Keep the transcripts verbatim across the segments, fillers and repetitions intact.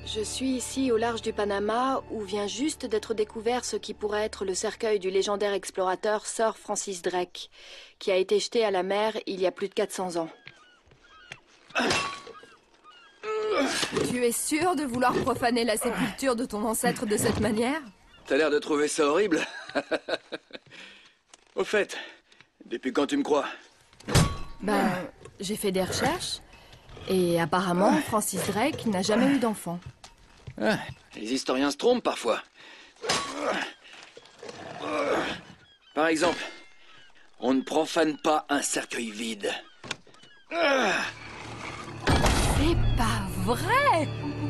Je suis ici au large du Panama où vient juste d'être découvert ce qui pourrait être le cercueil du légendaire explorateur Sir Francis Drake, qui a été jeté à la mer il y a plus de quatre cents ans. Tu es sûr de vouloir profaner la sépulture de ton ancêtre de cette manière? T'as l'air de trouver ça horrible. Au fait, depuis quand tu me crois? Ben, j'ai fait des recherches, et apparemment, Francis Drake n'a jamais eu d'enfant. Ah, les historiens se trompent parfois. Par exemple, on ne profane pas un cercueil vide. C'est pas vrai!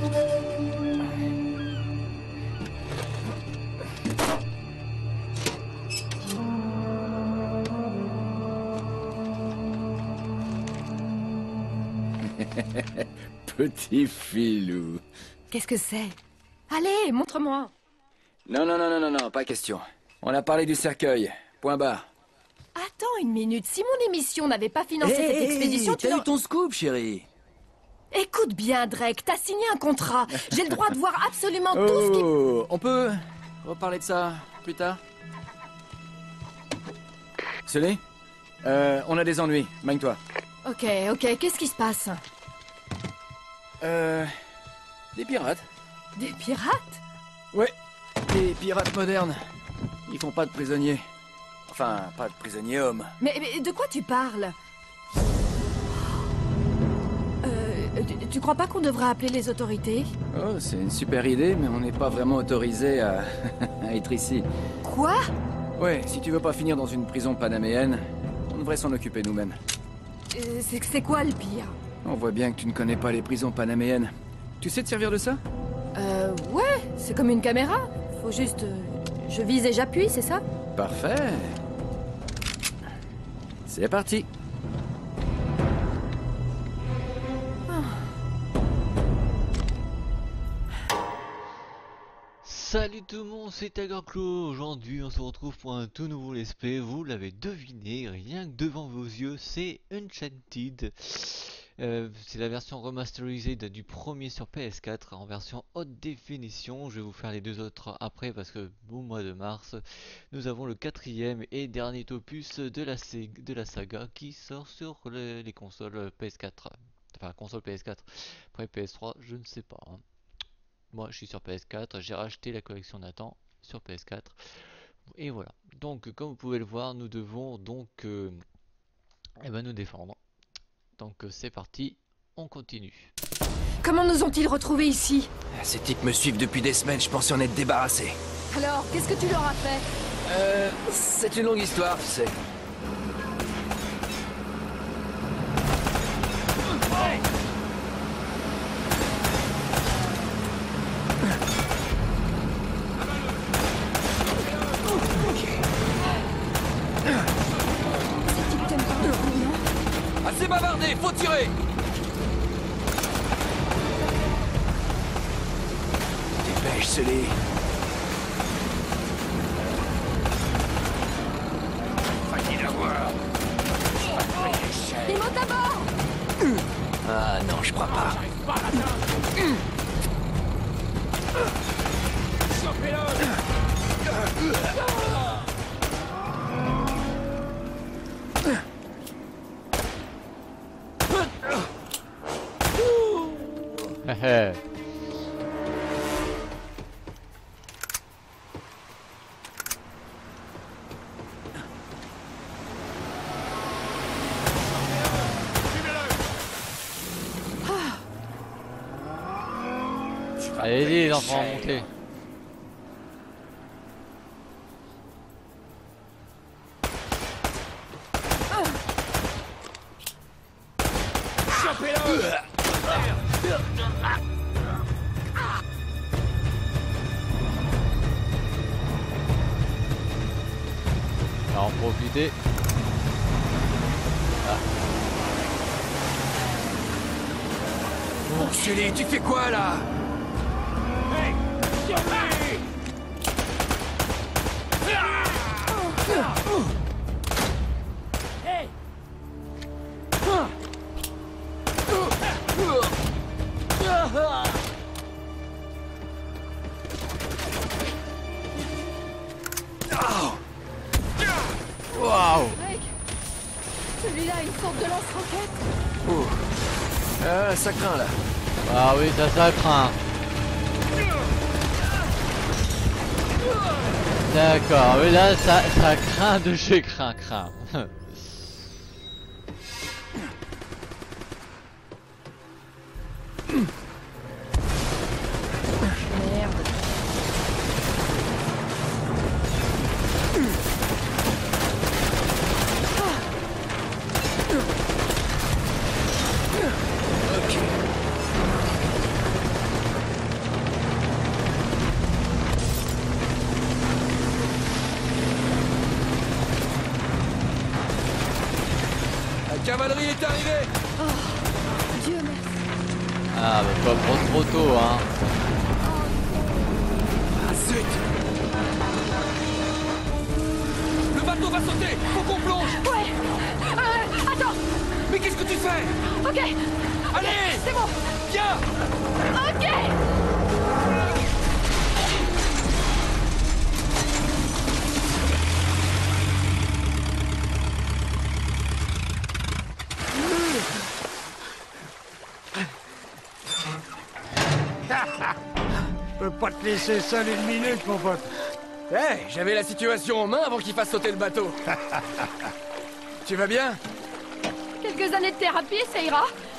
Petit filou. Qu'est-ce que c'est? Allez, montre-moi. Non, non, non, non, non, non, pas question. On a parlé du cercueil. Point barre. Attends une minute, si mon émission n'avait pas financé Hey, cette hey, expédition, hey, tu t'as n'aurais- eu ton scoop, chérie. Écoute bien, Drake, t'as signé un contrat. J'ai le droit de voir absolument tout ce qui... Oh, on peut reparler de ça plus tard? Sully, euh, on a des ennuis. Magne-toi. Ok, ok, qu'est-ce qui se passe? Euh... Des pirates. Des pirates? Ouais, des pirates modernes. Ils font pas de prisonniers. Enfin, pas de prisonniers hommes. Mais, mais de quoi tu parles? Euh, tu, tu crois pas qu'on devrait appeler les autorités? Oh, c'est une super idée, mais on n'est pas vraiment autorisé à... à être ici. Quoi? Ouais, si tu veux pas finir dans une prison panaméenne, on devrait s'en occuper nous-mêmes. Euh, c'est c'est quoi le pire? On voit bien que tu ne connais pas les prisons panaméennes. Tu sais te servir de ça? Euh, ouais, c'est comme une caméra. Faut juste... euh, je vise et j'appuie, c'est ça? Parfait. C'est parti. Salut tout le monde, c'est Tigerclaw. Aujourd'hui on se retrouve pour un tout nouveau let's play. Vous l'avez deviné, rien que devant vos yeux, c'est Enchanted. Euh, c'est la version remasterisée du premier sur P S quatre en version haute définition. Je vais vous faire les deux autres après parce que au mois de mars, nous avons le quatrième et dernier opus de la, de la saga qui sort sur les, les consoles P S quatre. Enfin, console P S quatre. Après P S trois, je ne sais pas. Hein. Moi je suis sur P S quatre, j'ai racheté la collection Nathan sur P S quatre. Et voilà. Donc comme vous pouvez le voir, nous devons donc euh, eh ben, nous défendre. Donc c'est parti, on continue. Comment nous ont-ils retrouvés ici? Ces types me suivent depuis des semaines, je pensais en être débarrassé. Alors, qu'est-ce que tu leur as fait? Euh... C'est une longue histoire, tu sais. Ces types t'aiment pas beaucoup, non? Assez bavardé, faut tirer! Dépêche, Sully. Failli l'avoir. Ils montent à bord! Ah non, je crois pas. Allez les enfants, montez. On va en profiter. Bon, Sully, tu fais quoi là? Celui-là a une sorte de lance-roquette. Ouh. Ah, ça craint là. Ah oui, ça, ça craint. D'accord, oui, là, ça, ça craint de chez craint, craint. Merde. Ok. La cavalerie est arrivée. Dieu merci. Ah, mais pas trop trop tôt, hein. Ah zut. Le bateau va sauter. Faut qu'on plonge. Ouais. Euh, attends. Mais qu'est-ce que tu fais? Ok. Allez. C'est bon. Viens. Ok. Je peux pas te laisser seul une minute, mon pote. Hé, j'avais la situation en main avant qu'il fasse sauter le bateau. Tu vas bien? Quelques années de thérapie, ça ira.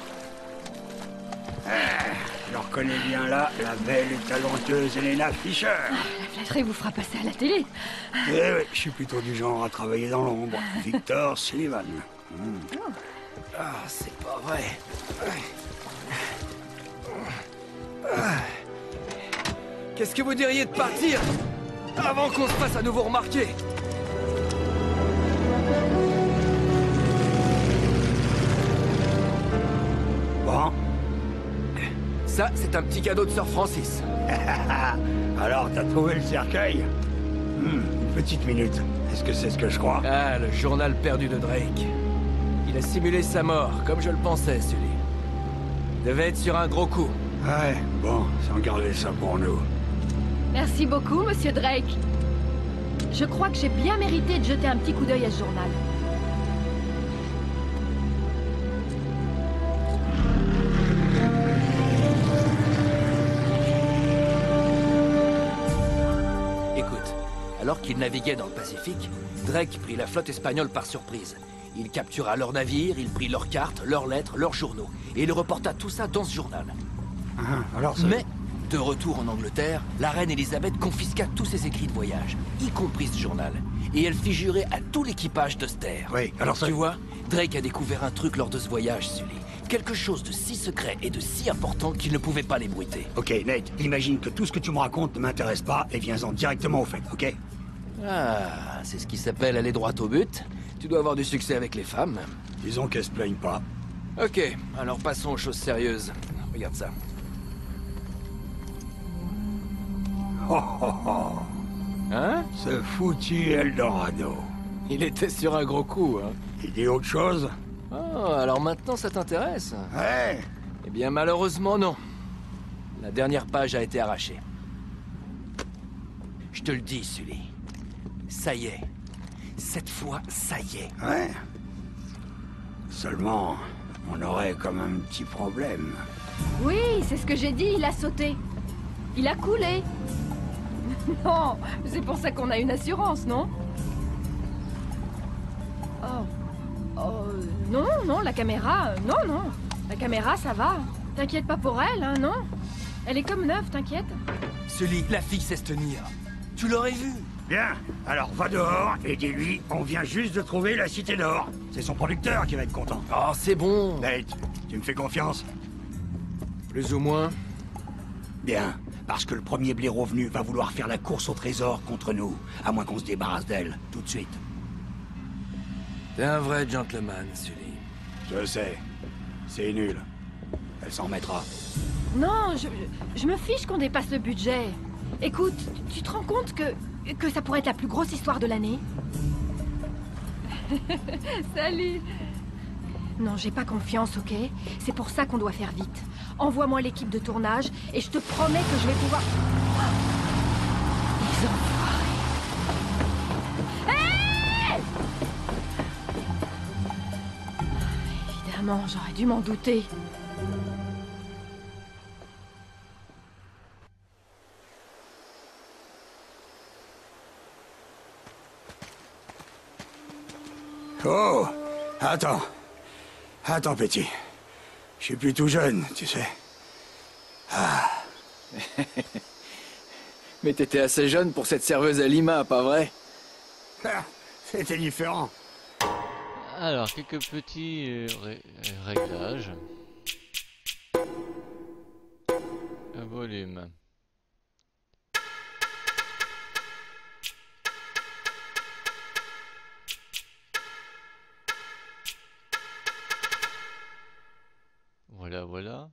Je reconnais bien là la belle et talentueuse Elena Fischer. La flatterie vous fera passer à la télé. Eh oui, je suis plutôt du genre à travailler dans l'ombre. Victor Sullivan. Hmm. Ah, c'est pas vrai. Qu'est-ce que vous diriez de partir avant qu'on se fasse à nouveau remarquer? Bon, Ça, c'est un petit cadeau de Sir Francis. alors t'as trouvé le cercueil? Hmm, une petite minute. Est-ce que c'est ce que je crois? Ah, le journal perdu de Drake. Il a simulé sa mort, comme je le pensais, celui. Devait être sur un gros coup. Ouais, bon, sans garder ça pour nous. Merci beaucoup, monsieur Drake. Je crois que j'ai bien mérité de jeter un petit coup d'œil à ce journal. Écoute, alors qu'il naviguait dans le Pacifique, Drake prit la flotte espagnole par surprise. Il captura leurs navires, il prit leurs cartes, leurs lettres, leurs journaux, et il reporta tout ça dans ce journal. Ah, alors ça... Mais, de retour en Angleterre, la reine Elisabeth confisqua tous ses écrits de voyage, y compris ce journal, et elle fit jurer à tout l'équipage de se taire. Oui, alors ça... Tu vois, Drake a découvert un truc lors de ce voyage, Sully. Quelque chose de si secret et de si important qu'il ne pouvait pas l'ébruiter. Ok, Nate, imagine que tout ce que tu me racontes ne m'intéresse pas et viens-en directement au fait, ok? Ah, c'est ce qui s'appelle aller droit au but. Tu dois avoir du succès avec les femmes. Disons qu'elles se plaignent pas. Ok, alors passons aux choses sérieuses. Regarde ça. Oh oh oh, Hein? ce foutu Eldorado. Il était sur un gros coup, hein. Il dit autre chose? Oh, alors maintenant ça t'intéresse? Ouais. Eh bien malheureusement non. La dernière page a été arrachée. Je te le dis, Sully. Ça y est. Cette fois, ça y est. Ouais. Seulement, on aurait comme un petit problème. Oui, c'est ce que j'ai dit, il a sauté. Il a coulé. Non, c'est pour ça qu'on a une assurance, non? Oh. Oh, non, non, la caméra, euh, non, non. La caméra, ça va. T'inquiète pas pour elle, hein, non? Elle est comme neuve, t'inquiète. Sully, la fille sait se tenir. Tu l'aurais vu. Bien, alors va dehors et dis-lui, on vient juste de trouver la Cité d'Or. C'est son producteur qui va être content. Oh, c'est bon. Nate, tu me fais confiance? Plus ou moins. Bien, parce que le premier blaireau venu va vouloir faire la course au trésor contre nous, à moins qu'on se débarrasse d'elle, tout de suite. T'es un vrai gentleman, Sully. Je sais, c'est nul. Elle s'en remettra. Non, je, je me fiche qu'on dépasse le budget. Écoute, tu te rends compte que, que ça pourrait être la plus grosse histoire de l'année? Salut. Non, j'ai pas confiance, ok? C'est pour ça qu'on doit faire vite. Envoie-moi l'équipe de tournage et je te promets que je vais pouvoir... Les enfoirés. Hey! Vraiment, j'aurais dû m'en douter. Oh! Attends. Attends, petit. Je suis plus tout jeune, tu sais. Mais t'étais assez jeune pour cette serveuse à Lima, pas vrai? Ah, c'était différent. Alors, quelques petits euh, ré réglages. Un volume. Voilà, voilà.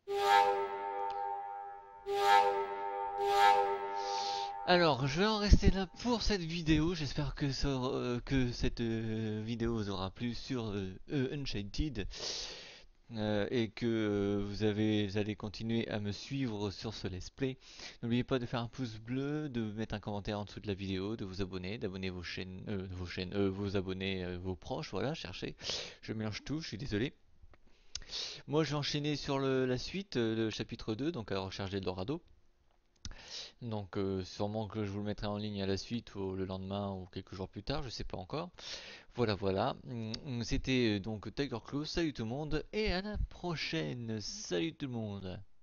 Alors, je vais en rester là pour cette vidéo. J'espère que, ça aura- euh, que cette euh, vidéo vous aura plu sur euh, euh, Uncharted euh, et que euh, vous, avez, vous allez continuer à me suivre sur ce let's play. N'oubliez pas de faire un pouce bleu, de mettre un commentaire en dessous de la vidéo, de vous abonner, d'abonner vos chaînes, euh, vos chaînes, euh, vos abonnés, euh, vos proches. Voilà, cherchez. Je mélange tout, je suis désolé. Moi, je vais enchaîner sur le- la suite, euh, le chapitre deux, donc à la recherche d'Eldorado. Donc euh, sûrement que je vous le mettrai en ligne à la suite ou le lendemain ou quelques jours plus tard, je sais pas encore. Voilà, voilà. Hum, C'était euh, donc Tiger Claw. Salut tout le monde et à la prochaine. Salut tout le monde.